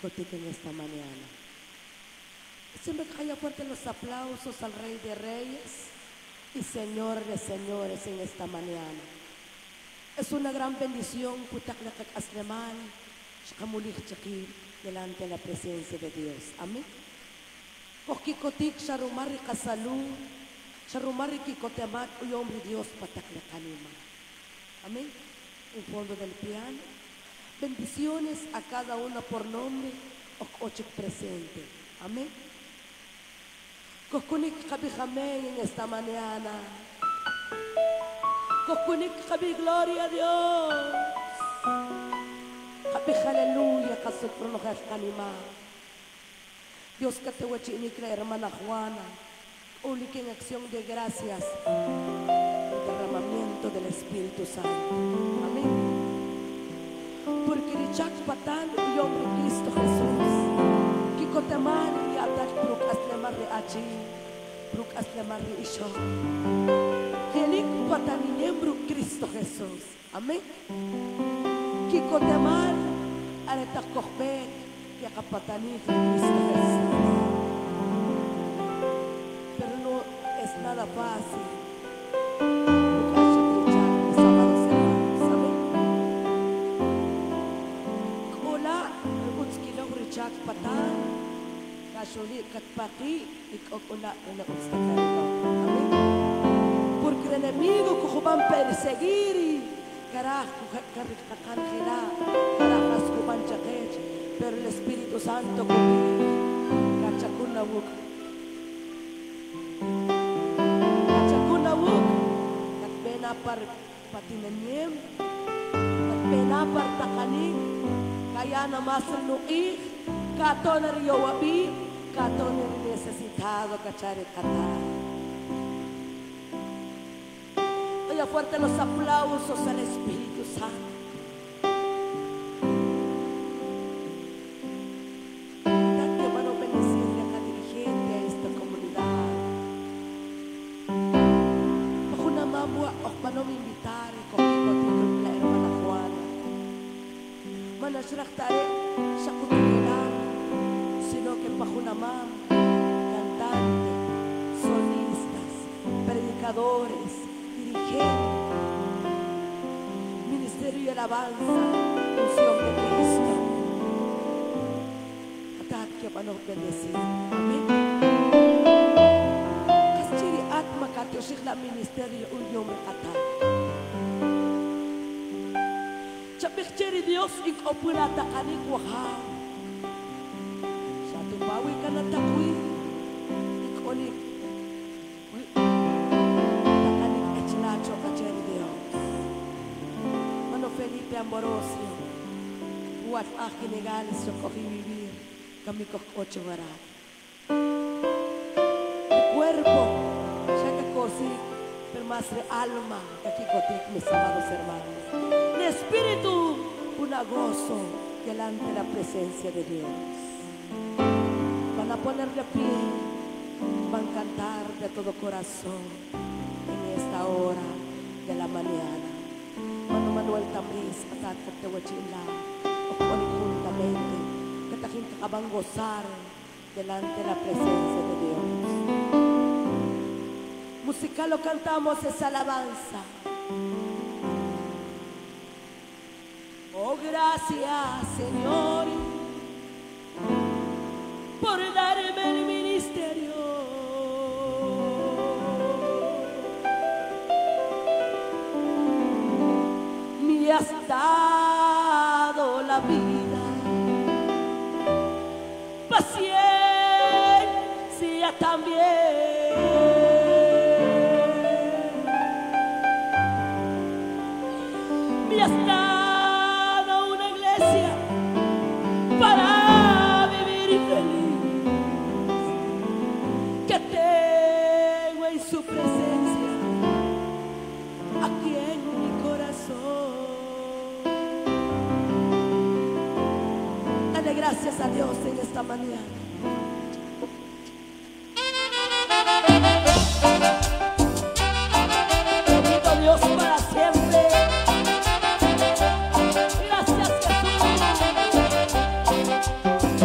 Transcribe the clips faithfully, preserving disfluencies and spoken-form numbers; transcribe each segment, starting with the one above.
Kikotik en esta mañana. Siempre calla fuerte los aplausos al Rey de Reyes y Señor de Señores en esta mañana. Es una gran bendición delante de la presencia de Dios. Amén. Kikotik sharumari kasalud, sharumari kikotemat uyomri Dios pataklekanima. Amén. En fondo del piano. Bendiciones a cada uno por nombre o ocho presente. Amén. Kokunik kabi jamé en esta mañana. Kokunik kabi gloria a Dios. Kabi aleluya kasukrono kanima. Dios que te huachinicra hermana Juana. Uli que en acción de gracias. El derramamiento del Espíritu Santo. Amén. Porque Richak Patán y hombre Cristo Jesús, Kikoteman y Atak Bruk Aslemar de Achi, Bruk Aslemar de Isho, Kelik Patán y miembro Cristo Jesús. Amén. Kikoteman Aretak Kohbek y Akapatani Cristo Jesús. Pero no es nada fácil. Richak Patán, Kasuli Katpaki, y Kokuna en la Amén. Porque el enemigo que van a perseguir, carajo, caricacangela, carajas que van a pero el Espíritu Santo conmigo, Kachakuna Wuk, Kachakuna Wuk, Katpena par Patinanyem, Katpena par Takaning, Kaya namasan nuih, kato na riyowabi, kato na necesitado cachare catar. Oye, fuerte los aplausos al Espíritu Santo. Tanto hermano bendecirle a cada dirigente a esta comunidad. Bajo una mamua, os van a invitar con la hermana Juana. Manasraktare sa kutilan, sino que bajo una mam, cantantes, solistas, predicadores, dirigentes, ministerio y alabanza, unción de Cristo. Atad que van a bendecir. Amén. Kastiri atma katiosik la ministerio uyom atad. Chapikcheri Dios ik opurata kanik waham. Sa tupawi ka na takwi ik onik takanik echlacho kacheri Dios. Mano Felipe Ambrosio buat akin negales yo cogi vivir kami ko ocho varat. Mi cuerpo ya que cosi pero más de alma que aquí cotik mis amados hermanos. El espíritu, un gozo delante de la presencia de Dios. Van a ponerle pie, van a cantar de todo corazón en esta hora de la mañana. Mano Manuel Tamriz, atat que te huachila, o ponen juntamente, que ta gente van a gozar delante de la presencia de Dios. Musical lo cantamos esa alabanza. Oh, gracias, Señor, por darme el ministerio. Me has dado la vida, paciencia también. Me has dado para vivir feliz, que tengo en su presencia aquí en mi corazón. Dale gracias a Dios en esta mañana. Bendito Dios para siempre. Gracias, Jesús.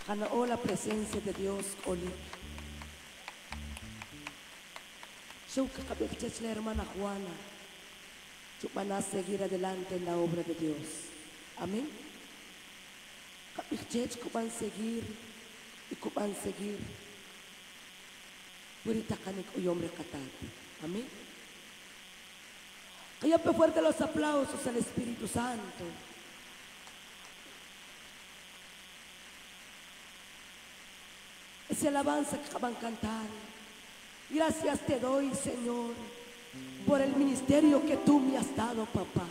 Nakanao la presencia de Dios oli. So kakabigchech la hermana Juana. Van a seguir adelante en la obra de Dios. Amén. Kapigchech ko van seguir y ko van seguir. Purita kanik uyom rekatat. Amén. Kaya pe fuerte los aplausos al Espíritu Santo. Esa alabanza que acaban de cantar. Gracias te doy, Señor, por el ministerio que tú me has dado, papá.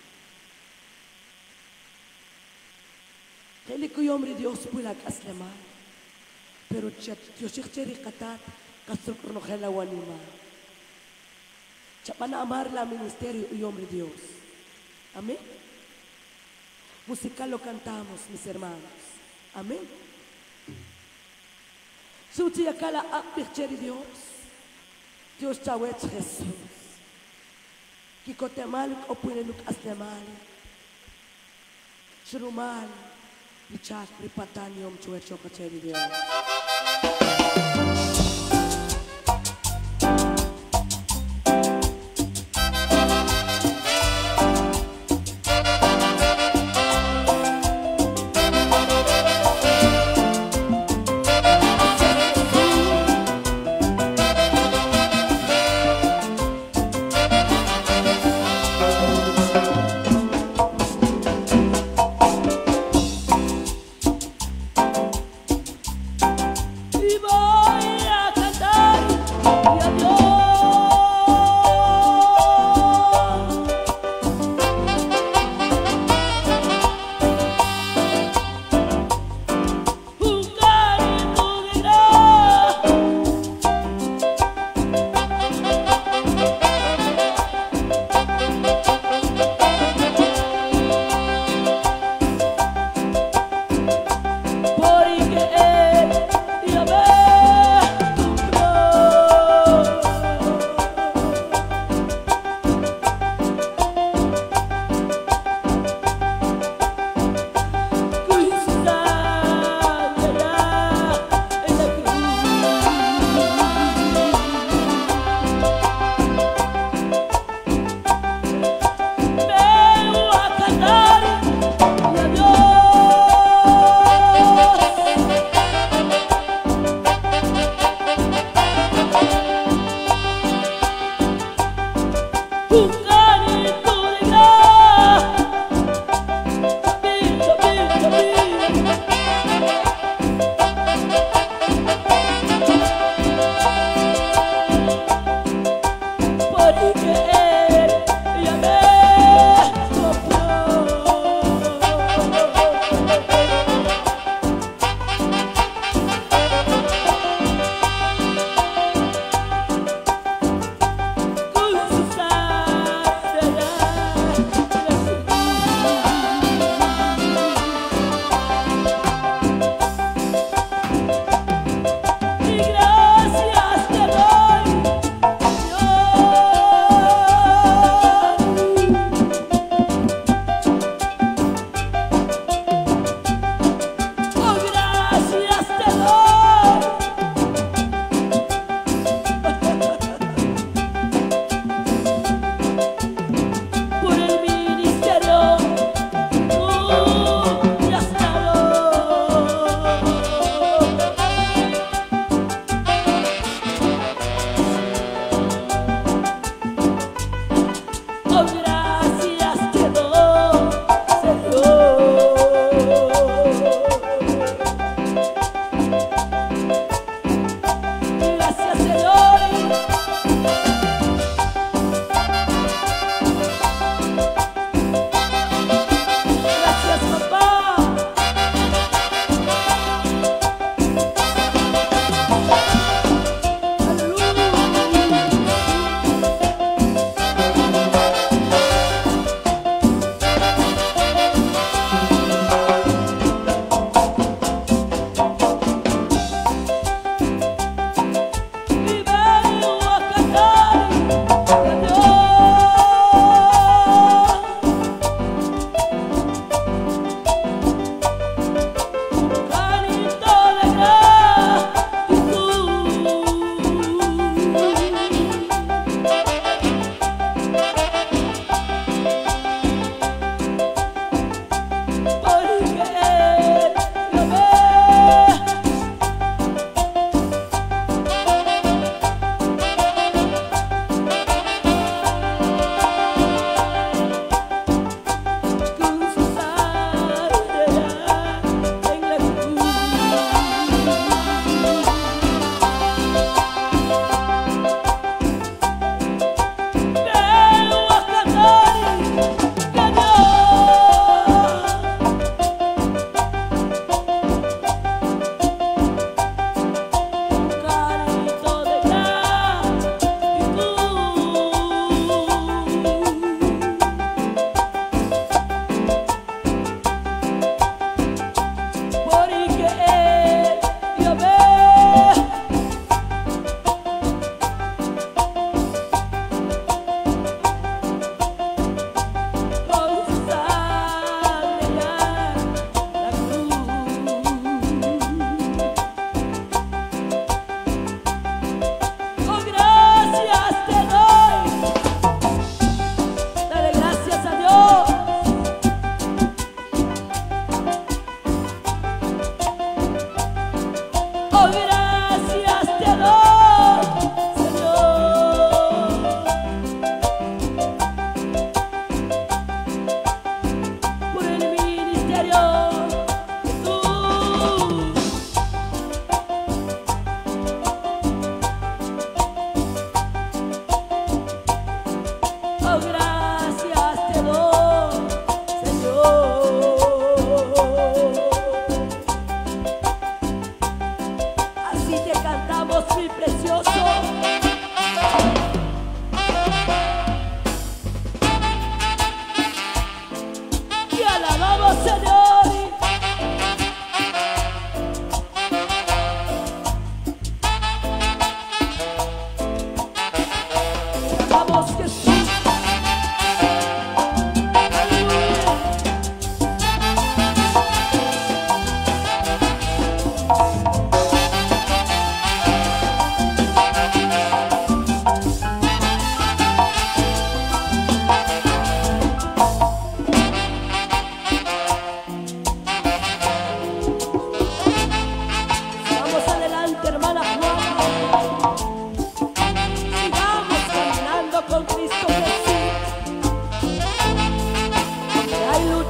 Kaya ko yung hombre Dios pula kasleman. Pero Dios cheri katat kastrukro no kela wanima. Chapana amar la ministerio y hombre Dios. Amén. Musical lo cantamos, mis hermanos. Amén. Suti akala apircheri Dios. Dios chawet Jesús. Kikotemal opune luk aslemal. Shrumal bichak ripatanium chuet chokacheri Dios.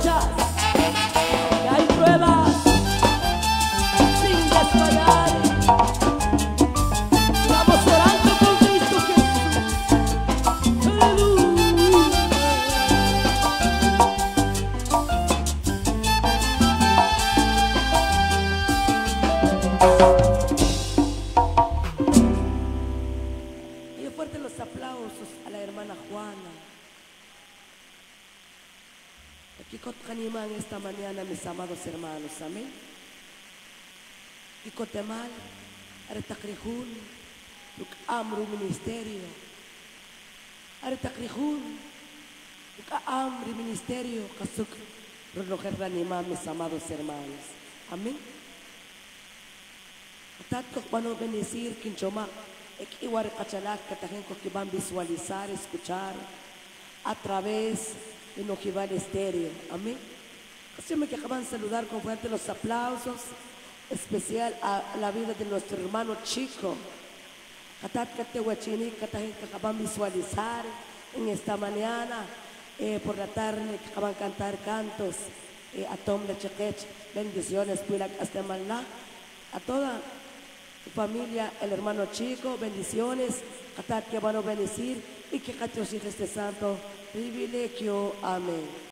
luchas, que hay pruebas sin desmayar. Vamos orando con Cristo Jesús. Aleluya. Y fuerte los aplausos a la hermana Juana. Aquí con Canima en esta mañana, mis amados hermanos, amén. Y Cotemal, Aretacrijun, Luk Amru Ministerio, Aretacrijun, Luk Amru Ministerio, Kasuk, Ronojer Ranima, mis amados hermanos, amén. Tato cuando bendecir, Quinchomac, Equiwar Cachalak, Catajenco que van a visualizar, escuchar a través de Nojival Estéreo, amén. Así me que acaban de saludar con fuerte los aplausos, especial a la vida de nuestro hermano Chico. Catat Catehuachini, Catajenco que acaban de visualizar en esta mañana, eh, por la tarde, que acaban de cantar cantos, eh, a Tom de Chequech, bendiciones, Puilac hasta Malná, a toda tu familia, el hermano Chico, bendiciones, Catat que van a bendecir y que Cateos este santo privilegio, amén.